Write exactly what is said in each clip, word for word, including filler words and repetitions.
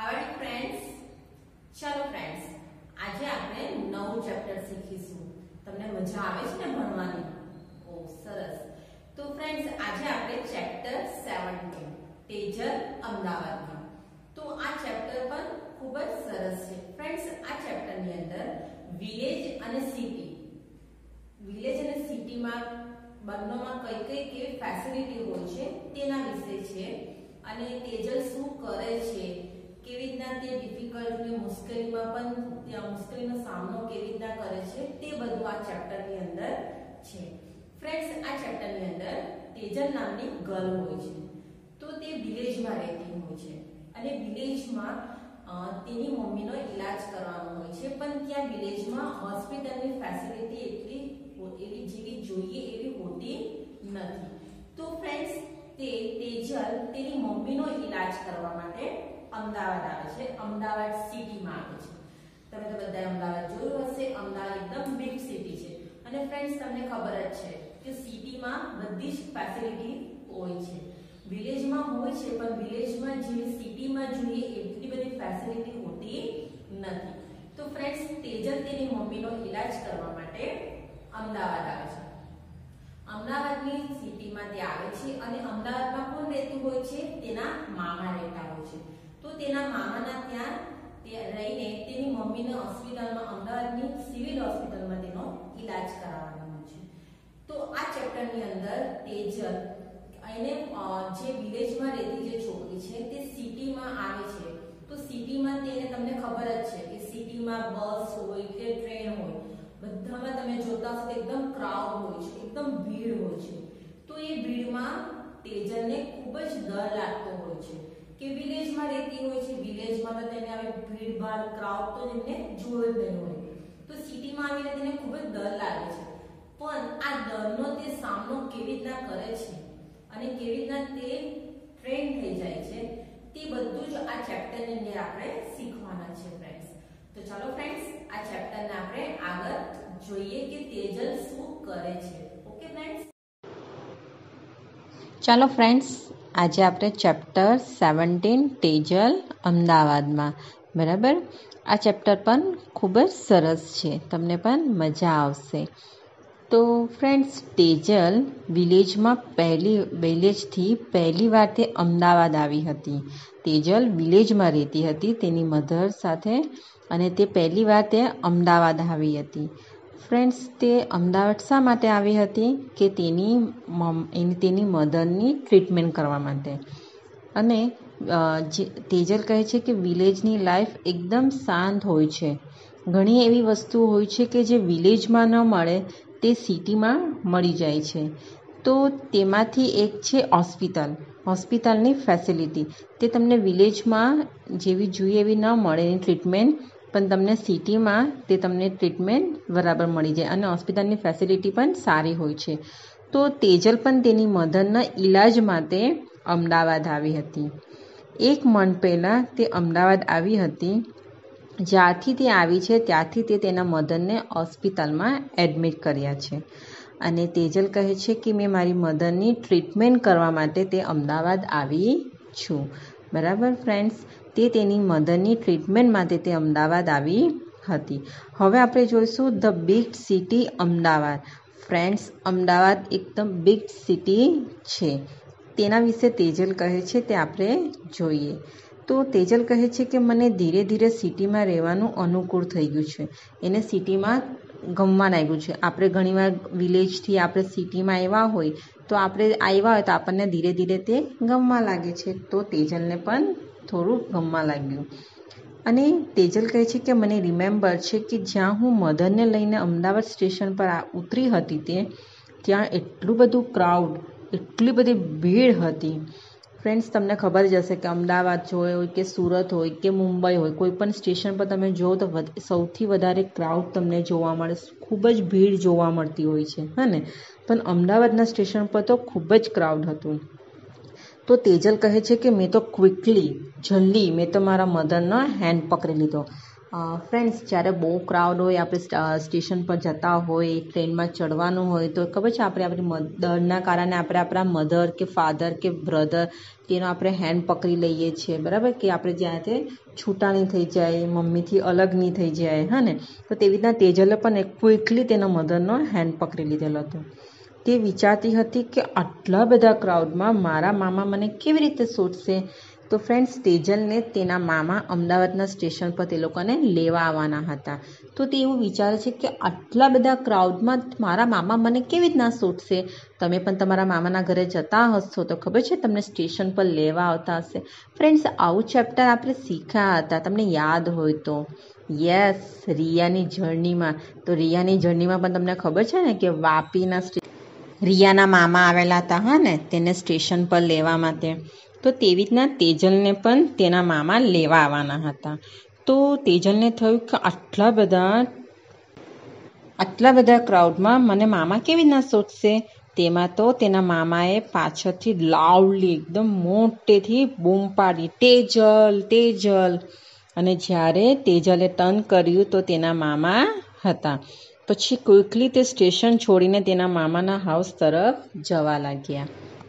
Hi friends, ચાલો friends, આજે આપણે નવું ચેપ્ટર શીખીશું. તમને મજા આવે છે ને ભણવાની? ઓ સરસ. તો ફ્રેન્ડ્સ, આજે આપણે ચેપ્ટર સેવન્ટીન તેજલ અમદાવાદમાં. તો આ ચેપ્ટર પણ ખૂબ જ સરસ છે. ફ્રેન્ડ્સ, આ ચેપ્ટરની અંદર વિલેજ અને સિટી વિલેજ અને સિટીમાં બંનેમાં કઈ કઈ કેવી ફેસિલિટી હોય છે તેના વિશે છે. અને તેજલ શું કરે છે, કેવી રીતના તે ડિફિકલ્ટ ને મુશ્કેલીમાં પણ ત્યાં મુશ્કેલીનો સામનો કેવી રીતના કરે છે તે બધું આ ચેપ્ટરની અંદર છે. ફ્રેન્ડ્સ, આ ચેપ્ટરની અંદર તેજલ નામની ગર્લ હોય છે. તો તે વિલેજમાં રહેતી હોય છે અને વિલેજમાં તેની મમ્મીનો ઈલાજ કરવાનો હોય છે, પણ ત્યાં વિલેજમાં હોસ્પિટલની ફેસિલિટી એટલી એવી જેવી જોઈએ એવી હોતી નથી. તો ફ્રેન્ડ્સ, તે તેજલ તેની મમ્મીનો ઈલાજ કરવા માટે અમદાવાદ આવે છે. અમદાવાદ સિટીમાં આવે છે. તમે તો બધા અમદાવાદ જોયું હશે. અમદાવાદ એકદમ બિગ સિટી છે. અને ફ્રેન્ડ્સ, તમને ખબર જ છે કે સિટીમાં બધી જ ફેસિલિટી હોય છે. વિલેજમાં હોય છે, પણ વિલેજમાં જેવી સિટીમાં જોઈએ એટલી બધી ફેસિલિટી હોતી નથી. તો ફ્રેન્ડ્સ, તેજલ તેની મમ્મીનો ઈલાજ કરવા માટે અમદાવાદ આવે છે. અમદાવાદની સિટીમાં તે આવે છે અને અમદાવાદમાં કોણ રહેતું હોય છે? તેના મામા રહેતા હોય છે. તો તેના મામાના ત્યાં તે રહીને તેની મમ્મીને હોસ્પિટલમાં, અમદાવાદની સિવિલ હોસ્પિટલમાં તેનો ઈલાજ કરાવવાનો હોય છે. તો આ ચેપ્ટરની અંદર તેજલ એને જે વિલેજમાં રહેતી જે છોકરી છે તે સિટીમાં આવે છે. તો સિટીમાં તેને તમને ખબર જ છે કે સિટીમાં બસ હોય કે ટ્રેન હોય, બધામાં તમે જોતા હશો એકદમ ક્રાઉડ હોય છે, એકદમ ભીડ હોય છે. તો એ ભીડમાં તેજલને ખૂબ જ ડર લાગતો હોય છે કે વિલેજમાં રહેતી હોય છે. વિલેજમાં તો તેને આવી ભીડ ભાડ ક્રાઉડ તો એમને જોયો જ નહીં હોય. તો સિટીમાં આવીને તેને ખૂબ જ ડર લાગે છે. પણ આ ડરનો તે સામનો કેવી રીતના કરે છે અને કેવી રીતના તે ટ્રેન થઈ જાય છે તે બધું જ આ ચેપ્ટરની અંદર આપણે શીખવાના છે ફ્રેન્ડ્સ. તો ચાલો ફ્રેન્ડ્સ, આ ચેપ્ટરને આપણે આગળ જોઈએ કે તેજલ શું કરે છે. ઓકે ફ્રેન્ડ્સ, ચાલો ફ્રેન્ડ્સ, આજે આપણે ચેપ્ટર સેવન્ટીન તેજલ અમદાવાદમાં, બરાબર. આ ચેપ્ટર પણ ખૂબ જ સરસ છે, તમને પણ મજા આવશે. તો ફ્રેન્ડ્સ, તેજલ વિલેજમાં પહેલી વિલેજથી પહેલી વાર તે અમદાવાદ આવી હતી. તેજલ વિલેજમાં રહેતી હતી તેની મધર સાથે અને તે પહેલી વાર તે અમદાવાદ આવી હતી. ફ્રેન્ડ્સ, તે અમદાવાદ શા માટે આવી હતી કે તેની એની તેની મધરની ટ્રીટમેન્ટ કરવા માટે. અને જે તેજલ કહે છે કે વિલેજની લાઈફ એકદમ શાંત હોય છે. ઘણી એવી વસ્તુ હોય છે કે જે વિલેજમાં ન મળે તે સિટીમાં મળી જાય છે. તો તેમાંથી એક છે હોસ્પિટલ. હોસ્પિટલની ફેસિલિટી તે તમને વિલેજમાં જેવી જોઈએ એવી ન મળે એની ટ્રીટમેન્ટ, પણ તમને સિટીમાં તે તમને ટ્રીટમેન્ટ બરાબર મળી જાય અને હોસ્પિટલની ફેસિલિટી પણ સારી હોય છે. તો તેજલ પણ તેની મધરના ઈલાજ માટે અમદાવાદ આવી હતી. એક મંથ પહેલાં તે અમદાવાદ આવી હતી. જ્યારથી તે આવી છે ત્યારથી તે તેના મધરને હોસ્પિટલમાં એડમિટ કર્યા છે. અને તેજલ કહે છે કે મેં મારી મધરની ટ્રીટમેન્ટ કરવા માટે તે અમદાવાદ આવી છું. બરાબર ફ્રેન્ડ્સ, તે તેની મધરની ટ્રીટમેન્ટ માટે તે અમદાવાદ આવી હતી. હવે આપણે જોઈશું the big city Ahmedabad. Friends, Ahmedabad એકદમ બિગ સિટી છે. તેના વિશે તેજલ કહે છે તે આપણે જોઈએ. તો તેજલ કહે છે કે મને ધીરે ધીરે સિટીમાં રહેવાનું અનુકૂળ થઈ ગયું છે. એને સિટીમાં ગમવા લાગ્યું છે. આપણે ઘણીવાર વિલેજથી આપણે સિટીમાં આવ્યા હોય તો આપણે આવ્યા હોય તો આપણને ધીરે ધીરે તે ગમવા લાગે છે. તો તેજલને પણ થોડું ગમવા લાગ્યું. અને તેજલ કહે છે કે મને રિમેમ્બર છે કે જ્યાં હું મધરને લઈને અમદાવાદ સ્ટેશન પર ઉતરી હતી તે ત્યાં એટલું બધું ક્રાઉડ, એટલી બધી ભીડ હતી. ફ્રેન્ડ્સ, તમને ખબર જ હશે કે અમદાવાદ હોય કે સુરત હોય કે મુંબઈ હોય, કોઈ પણ સ્ટેશન પર તમે જુઓ તો સૌથી વધારે ક્રાઉડ તમને જોવા મળે, ખૂબ જ ભીડ જોવા મળતી હોય છે, હા ને. પણ અમદાવાદના સ્ટેશન પર તો ખૂબ જ ક્રાઉડ હતું. તો તેજલ કહે છે કે મેં તો ક્વિકલી જલ્દી મેં તો મારા મધરનો હેન્ડ પકડી લીધો ફ્રેન્ડ્સ, જ્યારે બહુ ક્રાઉડ હોય, આપણે સ્ટેશન પર જતા હોય, ટ્રેનમાં ચડવાનું હોય, તો ખબર છે આપણે આપણી ડરના કારણે આપણે આપણા મધર કે ફાધર કે બ્રધર તેનો આપણે હેન્ડ પકડી લઈએ છીએ, બરાબર, કે આપણે જ્યાં તે છૂટા નહીં થઈ જાય, મમ્મીથી અલગ નહીં થઈ જાય, હા ને. તો તેવી રીતના તેજલે પણ એક ક્વિકલી તેના મધરનો હેન્ડ પકડી લીધેલો હતો. તે વિચારતી હતી કે આટલા બધા ક્રાઉડમાં મારા મામા મને કેવી રીતે શોધશે. તો ફ્રેન્ડ્સ, તેજલને તેના મામા અમદાવાદના સ્ટેશન પર તે લોકોને લેવા આવવાના હતા. તો તે એવું વિચારે છે કે આટલા બધા ક્રાઉડમાં મારા મામા મને કેવી રીતના શોધશે. તમે પણ તમારા મામાના ઘરે જતા હશો તો ખબર છે તમને સ્ટેશન પર લેવા આવતા હશે. ફ્રેન્ડ્સ, આવું ચેપ્ટર આપણે શીખ્યા હતા, તમને યાદ હોય તો. યસ, રિયાની જર્નીમાં. તો રિયાની જર્નીમાં પણ તમને ખબર છે ને કે વાપીના રિયાના મામા આવેલા હતા, હા ને, તેને સ્ટેશન પર લેવા માટે. તો તેવી રીતના તેજલને પણ તેના મામા લેવા આવવાના હતા. તો તેજલને થયું કે આટલા બધા આટલા બધા ક્રાઉડમાં મને મામા કેવી રીતના શોધશે. તેમાં તો તેના મામાએ પાછળથી લાઉડલી એકદમ મોટેથી બૂમ પાડી, તેજલ તેજલ. અને જ્યારે તેજલે ટર્ન કર્યું તો તેના મામા હતા. પછી ક્વિકલી તે સ્ટેશન છોડીને તેના મામાના હાઉસ તરફ જવા લાગ્યા.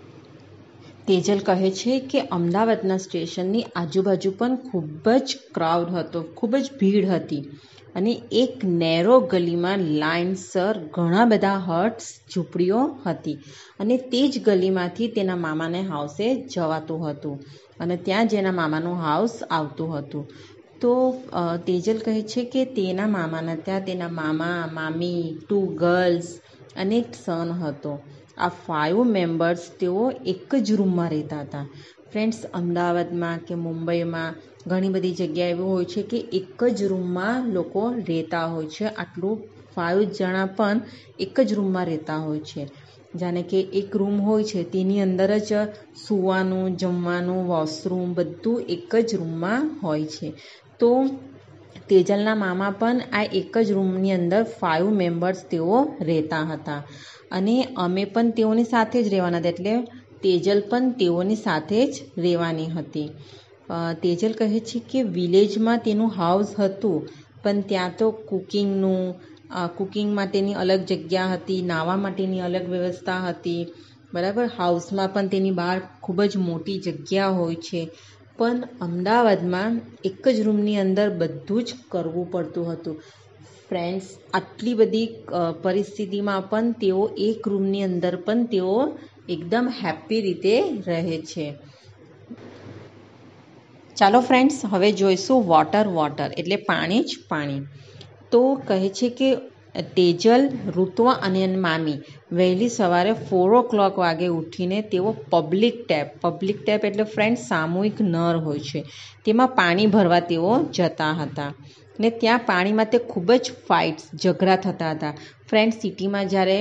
તેજલ કહે છે કે અમદાવાદના સ્ટેશનની આજુબાજુ પણ ખૂબ જ ક્રાઉડ હતો, ખૂબ જ ભીડ હતી. અને એક નેરો ગલીમાં લાઇનસર ઘણા બધા હટ્સ, ઝૂંપડીઓ હતી. અને તે જ ગલીમાંથી તેના મામાને હાઉસે જવાતું હતું અને ત્યાં જ એના મામાનું હાઉસ આવતું હતું. તો તેજલ કહે છે કે તેના મામાના ત્યાં તેના મામા, મામી, ટુ ગર્લ્સ અને એક સન હતો. આ ફાઇવ મેમ્બર્સ તેઓ એક જ રૂમમાં રહેતા હતા. ફ્રેન્ડ્સ, અમદાવાદમાં કે મુંબઈમાં ઘણી બધી જગ્યા એવી હોય છે કે એક જ રૂમમાં લોકો રહેતા હોય છે. આટલું ફાઇવ જણા પણ એક જ રૂમમાં રહેતા હોય છે. જાણે કે એક રૂમ હોય છે તેની અંદર જ સૂવાનું, જમવાનું, વોશરૂમ બધું એક જ રૂમમાં હોય છે. તો તેજલના મામા પણ આ એક જ રૂમની અંદર ફાઇવ મેમ્બર્સ તેઓ રહેતા હતા. અને અમે પણ તેઓની સાથે જ રહેવાના હતા, એટલે તેજલ પણ તેઓની સાથે જ રહેવાની હતી. તેજલ કહે છે કે વિલેજમાં તેનું હાઉસ હતું, પણ ત્યાં તો કુકિંગનું કુકિંગ માટેની અલગ જગ્યા હતી, નાહવા માટેની અલગ વ્યવસ્થા હતી, બરાબર. હાઉસમાં પણ તેની બહાર ખૂબ જ મોટી જગ્યા હોય છે. પણ અમદાવાદમાં એક જ રૂમની અંદર બધું જ કરવું પડતું હતું. ફ્રેન્ડ્સ, આટલી બધી પરિસ્થિતિમાં પણ તેઓ એક રૂમની અંદર પણ તેઓ એકદમ હેપી રીતે રહે છે. ચાલો ફ્રેન્ડ્સ, હવે જોઈશું વોટર વોટર એટલે પાણી જ પાણી. તો કહે છે કે તેજલ, ઋત્વા અને મામી વહેલી સવારે ફોર ઓ ક્લોક વાગે ઉઠીને તેઓ પબ્લિક ટેપ પબ્લિક ટેપ એટલે ફ્રેન્ડ્સ સામૂહિક નળ હોય છે તેમાં પાણી ભરવા તેઓ જતા હતા. ને ત્યાં પાણી માટે ખૂબ જ ફાઇટ્સ, ઝઘડા થતા હતા. ફ્રેન્ડ્સ, સિટીમાં જ્યારે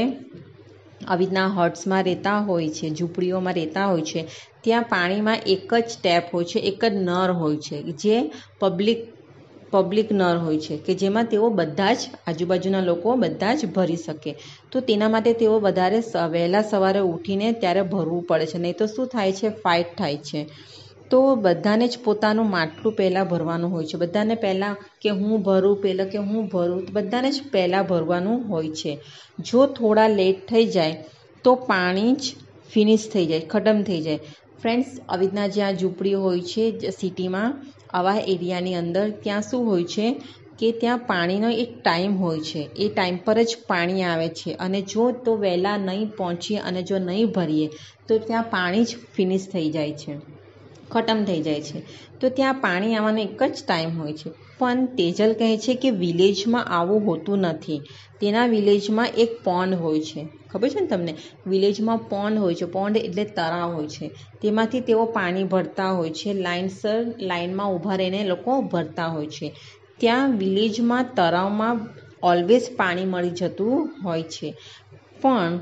આવી રીતના હટ્સમાં રહેતા હોય છે, ઝૂંપડીઓમાં રહેતા હોય છે, ત્યાં પાણીમાં એક જ ટેપ હોય છે, એક જ નળ હોય છે, જે પબ્લિક પબ્લિક નળ હોય છે, કે જેમાં તેઓ બધા જ આજુબાજુના લોકો બધા જ ભરી શકે. તો તેના માટે તેઓ વધારે વહેલા સવારે ઉઠીને ત્યારે ભરવું પડે છે, નહીં તો શું થાય છે, ફાઇટ થાય છે. તો બધાને જ પોતાનું માટલું પહેલાં ભરવાનું હોય છે. બધાને પહેલાં કે હું ભરું, પહેલાં કે હું ભરું, બધાને જ પહેલાં ભરવાનું હોય છે. જો થોડા લેટ થઈ જાય તો પાણી જ ફિનિશ થઈ જાય, ખતમ થઈ જાય. ફ્રેન્ડ્સ, આવી રીતના જ્યાં ઝૂંપડી હોય છે સિટીમાં, આવા એરિયાની અંદર, ત્યાં શું હોય છે કે ત્યાં પાણીનો એક ટાઈમ હોય છે, એ ટાઈમ પર જ પાણી આવે છે. અને જો તો વહેલા નહીં પહોંચીએ અને જો નહીં ભરીએ તો ત્યાં પાણી જ ફિનિશ થઈ જાય છે, ખતમ થઈ જાય છે. તો ત્યાં પાણી આવવાનો એક જ ટાઈમ હોય છે. પણ તેજલ કહે છે કે વિલેજમાં આવું હોતું નથી. તેના વિલેજમાં એક પોન્ડ હોય છે, ખબર છે ને તમને, વિલેજમાં પોન્ડ હોય છે. પોન્ડ એટલે તળાવ હોય છે, તેમાંથી તેઓ પાણી ભરતા હોય છે. લાઇનસર લાઇનમાં ઊભા રહીને લોકો ભરતા હોય છે. ત્યાં વિલેજમાં તળાવમાં ઓલવેઝ પાણી મળી જતું હોય છે. પણ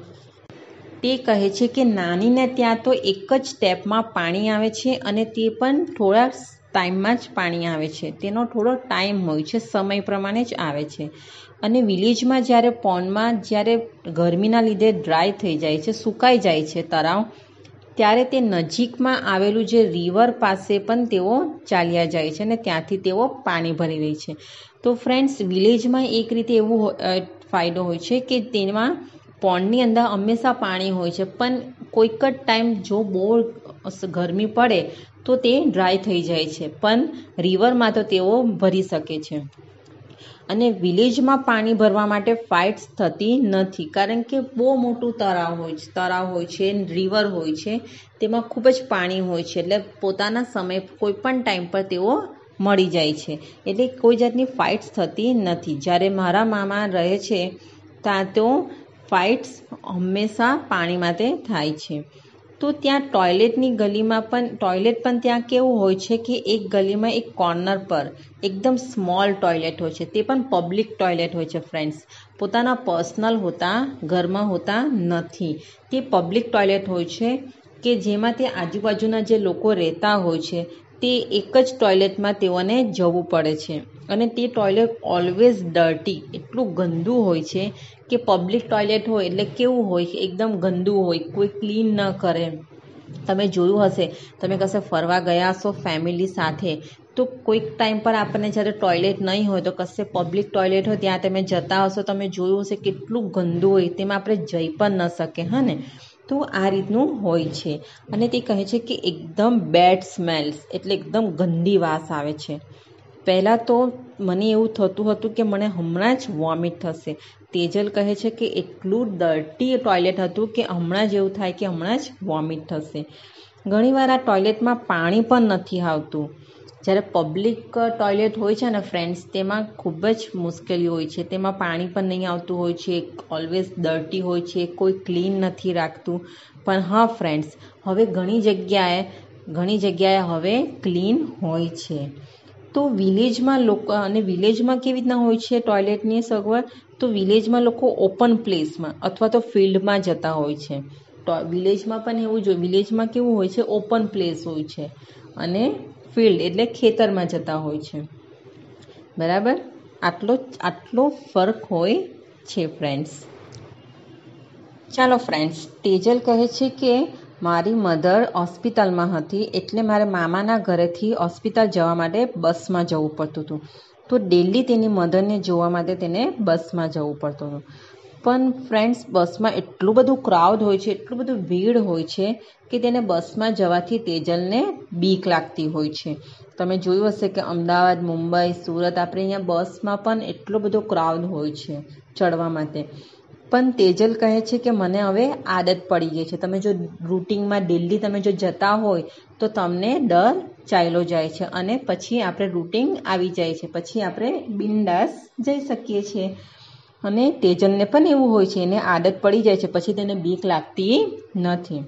તે કહે છે કે નાનીને ત્યાં તો એક જ ટેપમાં પાણી આવે છે અને તે પણ થોડા ટાઈમમાં જ પાણી આવે છે. તેનો થોડો ટાઈમ હોય છે, સમય પ્રમાણે જ આવે છે. અને વિલેજમાં જ્યારે પોન્ડમાં જ્યારે ગરમીના લીધે ડ્રાય થઈ જાય છે, સુકાઈ જાય છે તળાવ, ત્યારે તે નજીકમાં આવેલું જે રિવર પાસે પણ તેઓ ચાલ્યા જાય છે અને ત્યાંથી તેઓ પાણી ભરી લે છે. તો ફ્રેન્ડ્સ વિલેજમાં એક રીતે એવું ફાયદો હોય છે કે તેમાં પોન્ડની અંદર હંમેશા પાણી હોય છે, પણ કોઈક જ ટાઈમ જો બહુ ગરમી પડે તો તે ડ્રાય થઈ જાય છે, પણ રિવરમાં તો તેઓ ભરી શકે છે. અને વિલેજમાં પાણી ભરવા માટે ફાઇટ્સ થતી નથી, કારણ કે બહુ મોટું તળાવ હોય છે તળાવ હોય છે રિવર હોય છે, તેમાં ખૂબ જ પાણી હોય છે, એટલે પોતાના સમય કોઈ પણ ટાઈમ પર તેઓ મળી જાય છે, એટલે કોઈ જાતની ફાઇટ્સ થતી નથી. જ્યારે મારા મામા રહે છે ત્યાં તો ફાઇટ્સ હંમેશા પાણી માટે થાય છે. તો ત્યાં ટોયલેટની ગલીમાં પણ ટોયલેટ પણ ત્યાં કેવું હોય છે કે એક ગલીમાં એક કોર્નર પર એકદમ સ્મોલ ટોયલેટ હોય છે, તે પણ પબ્લિક ટોયલેટ હોય છે ફ્રેન્ડ્સ, પોતાના પર્સનલ હોતા ઘરમાં હોતા નથી. તે પબ્લિક ટોયલેટ હોય છે કે જેમાં તે આજુબાજુના જે લોકો રહેતા હોય છે તે એક જ ટોયલેટમાં તેઓને જવું પડે છે, અને તે ટોયલેટ ઓલવેઝ ડર્ટી, એટલું ગંદુ હોય છે કે પબ્લિક ટોયલેટ હોય એટલે કેવું હોય એકદમ ગંદુ હોય, કોઈ ક્લીન ન કરે. તમે જોયું હશે, તમે કશે ફરવા ગયા હશો ફેમિલી સાથે, તો કોઈક ટાઈમ પર આપણને જ્યારે ટોયલેટ નહીં હોય તો કશે પબ્લિક ટોયલેટ હોય ત્યાં તમે જતા હશો, તમે જોયું હશે કેટલું ગંદુ હોય, તેમાં આપણે જઈ પણ ન શકે. હા ને, તો આ રીતનું હોય છે. અને તે કહે છે કે એકદમ બેડ સ્મેલ્સ, એટલે એકદમ ગંદી વાસ આવે છે. પહેલાં તો મને એવું થતું હતું કે મને હમણાં જ વોમિટ થશે. તેજલ કહે છે કે એટલું ડર્ટી ટોયલેટ હતું કે હમણાં જ એવું થાય કે હમણાં જ વોમિટ થશે. ઘણીવાર આ ટોયલેટમાં પાણી પણ નથી આવતું. જ્યારે પબ્લિક ટોયલેટ હોય છે ને ફ્રેન્ડ્સ, તેમાં ખૂબ જ મુશ્કેલી હોય છે, તેમાં પાણી પણ નહીં આવતું હોય છે, ઓલવેઝ ડર્ટી હોય છે, કોઈ ક્લીન નથી રાખતું. પણ હા ફ્રેન્ડ્સ, હવે ઘણી જગ્યાએ ઘણી જગ્યાએ હવે ક્લીન હોય છે. તો વિલેજમાં લોકો, અને વિલેજમાં કેવી રીતના હોય છે ટોયલેટની સગવડ, તો વિલેજમાં લોકો ઓપન પ્લેસમાં અથવા તો ફિલ્ડમાં જતા હોય છે. તો વિલેજમાં પણ એવું જોઈએ, વિલેજમાં કેવું હોય છે ઓપન પ્લેસ હોય છે, અને ફિલ્ડ એટલે ખેતરમાં જતા હોય છે. બરાબર, આટલો આટલો ફરક હોય છે ફ્રેન્ડ્સ. ચાલો ફ્રેન્ડ્સ, તેજલ કહે છે કે મારી મધર હોસ્પિટલમાં હતી, એટલે મારે મામાના ઘરેથી હોસ્પિટલ જવા માટે બસમાં જવું પડતું હતું. તો ડેલી તેની મધરને જોવા માટે તેને બસમાં જવું પડતું હતું. પણ ફ્રેન્ડ્સ, બસમાં એટલું બધું ક્રાઉડ હોય છે, એટલું બધું ભીડ હોય છે કે તેને બસમાં જવાથી તેજલને બીક લાગતી હોય છે. તમે જોયું હશે કે અમદાવાદ, મુંબઈ, સુરત, આપણે અહીંયા બસમાં પણ એટલો બધો ક્રાઉડ હોય છે ચડવા માટે. પણ તેજલ કહે છે કે મને હવે આદત પડી ગઈ છે. તમે જો રૂટિનમાં ડેલી તમે જો જતા હોય તો તમને ડર ચાલ્યો જાય છે, અને પછી આપણે રૂટિન આવી જાય છે, પછી આપણે બિંદાસ જઈ શકીએ છીએ. અને તેજલને પણ એવું હોય છે, એને આદત પડી જાય છે, પછી તેને બીક લાગતી નથી.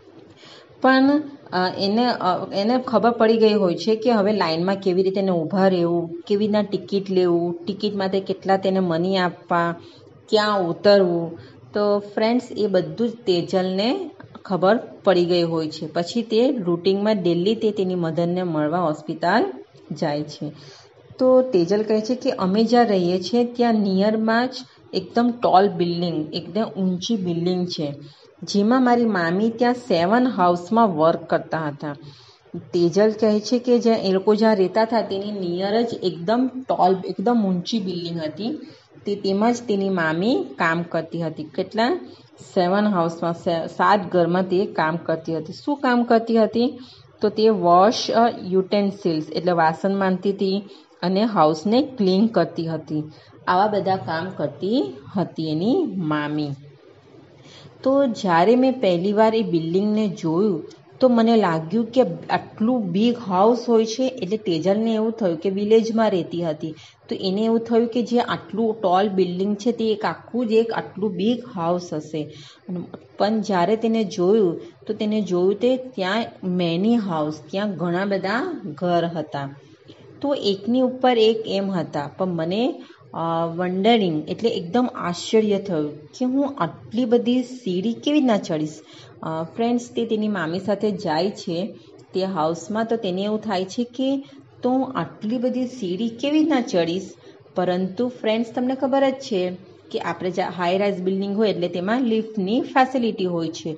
પણ એને એને ખબર પડી ગઈ હોય છે કે હવે લાઇનમાં કેવી રીતે એને ઊભા રહેવું, કેવી રીતના ટિકિટ લેવું, ટિકિટ માટે કેટલા તેને મની આપવા, ક્યાં ઉતરવું. તો ફ્રેન્ડ્સ, એ બધું જ તેજલને ખબર પડી ગઈ હોય છે. પછી તે રૂટિનમાં ડેલી તે તેની મધરને મળવા હોસ્પિટલ જાય છે. તો તેજલ કહે છે કે અમે જ્યાં રહીએ છીએ ત્યાં નિયરમાં જ એકદમ ટોલ બિલ્ડિંગ, એકદમ ઊંચી બિલ્ડિંગ છે, જેમાં મારી મામી ત્યાં સેવન હાઉસમાં વર્ક કરતા હતા. તેજલ કહે છે કે જ્યાં એ લોકો જ્યાં રહેતા હતા તેની નિયર જ એકદમ ટોલ, એકદમ ઊંચી બિલ્ડિંગ હતી, તે તેમાં જ તેની મામી કામ કરતી હતી. કેટલા? સેવન હાઉસમાં, સાત ઘરમાં તે કામ કરતી હતી. શું કામ કરતી હતી? તો તે વોશ યુટેન્સિલ્સ એટલે વાસણ માંજતી હતી અને હાઉસને ક્લીન કરતી હતી. આવા બધા કામ કરતી હતી એની મામી. તો જ્યારે મેં પહેલી વાર એ બિલ્ડિંગને જોયું તો મને લાગ્યું કે આટલું બિગ હાઉસ હોય છે, એટલે તેજલને એવું થયું કે વિલેજમાં રહેતી હતી, તો એને એવું થયું કે જે આટલું ટોલ બિલ્ડિંગ છે તે એક આખું જ એક આટલું બિગ હાઉસ હશે. પણ જ્યારે તેને જોયું તો તેને જોયું તે ત્યાં મેની હાઉસ, ત્યાં ઘણા બધા ઘર હતા. તો એકની ઉપર એક એમ હતા. પણ મને વન્ડરિંગ એટલે એકદમ આશ્ચર્ય થયું કે હું આટલી બધી સીડી કેવી રીતના ચડીશ. ફ્રેન્ડ્સ, તે તેની મામી સાથે જાય છે તે હાઉસમાં, તો તેને એવું થાય છે કે તો હું આટલી બધી સીડી કેવી રીતના ચડીશ. પરંતુ ફ્રેન્ડ્સ, તમને ખબર જ છે કે આપણે જ્યાં હાઈ રાઇઝ બિલ્ડિંગ હોય એટલે તેમાં લિફ્ટની ફેસિલિટી હોય છે.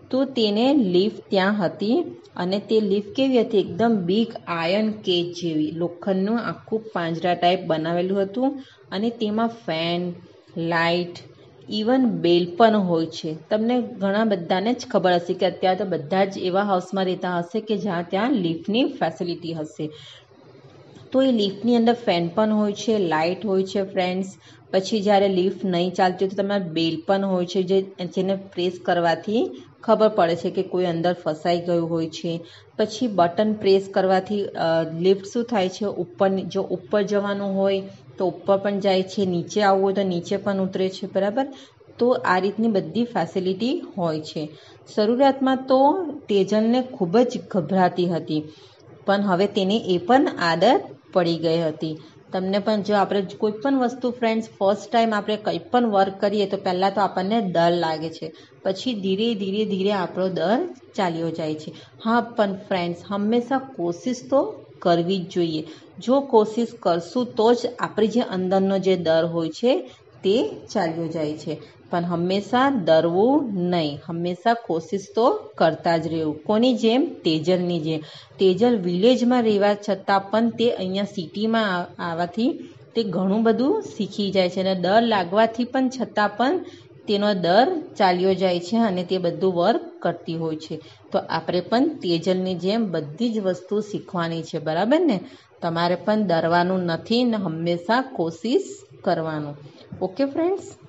તો તેને લિફ્ટ ત્યાં હતી અને તે લિફ્ટ કેવી હતી? એકદમ બિગ આયર્ન કેજ જેવી, લોખંડનું આખું પાંજરા ટાઈપ બનાવેલું હતું અને તેમાં ફેન, લાઇટ, ઇવન બેલ પણ હોય છે. તમને ઘણા બધાને જ ખબર હશે કે અત્યારે તો બધા જ એવા હાઉસમાં રહેતા હશે કે જ્યાં ત્યાં લિફ્ટની ફેસિલિટી હશે. તો એ લિફ્ટની અંદર ફેન પણ હોય છે, લાઇટ હોય છે ફ્રેન્ડ્સ. પછી જ્યારે લિફ્ટ નહીં ચાલતી હોય તો તમારે બેલ પણ હોય છે, જે જેને પ્રેસ કરવાથી ખબર પડે છે કે કોઈ અંદર ફસાઈ ગયું હોય છે. પછી બટન પ્રેસ કરવાથી લિફ્ટ શું થાય છે? ઉપર, જો ઉપર જવાનું હોય તો ઉપર પણ જાય છે, નીચે આવવું હોય તો નીચે પણ ઉતરે છે, બરાબર. તો આ રીતની બધી ફેસિલિટી હોય છે. શરૂઆતમાં તો તેજલને ખૂબ જ ગભરાતી હતી, પણ હવે તેને એ પણ આદત પડી ગઈ હતી. તમને પણ જો આપણે કોઈ પણ વસ્તુ ફ્રેન્ડ્સ ફર્સ્ટ ટાઈમ આપણે કંઈ પણ વર્ક કરીએ તો પહેલાં તો આપણને ડર લાગે છે, પછી ધીરે ધીરે ધીરે આપણો ડર ચાલ્યો જાય છે. હા, પણ ફ્રેન્ડ્સ હંમેશા કોશિશ તો કરવી જ જોઈએ. જો કોશિશ કરશું તો જ આપણી જે અંદરનો જે ડર હોય છે તે ચાલ્યો જાય છે. પણ હંમેશા ડરવું નહીં, હંમેશા કોશિશ તો કરતા જ રહેવું. કોની જેમ? તેજલની જેમ. તેજલ વિલેજમાં રહેવા છતાં પણ તે અહીંયા સિટીમાં આવવાથી તે ઘણું બધું શીખી જાય છે અને ડર લાગવાથી પણ છતાં પણ તેનો ડર ચાલ્યો જાય છે અને તે બધું વર્ક કરતી હોય છે. તો આપણે પણ તેજલની જેમ બધી જ વસ્તુ શીખવાની છે, બરાબર ને? તમારે પણ ડરવાનું નથી ને હંમેશા કોશિશ કરવાનું. Okay friends?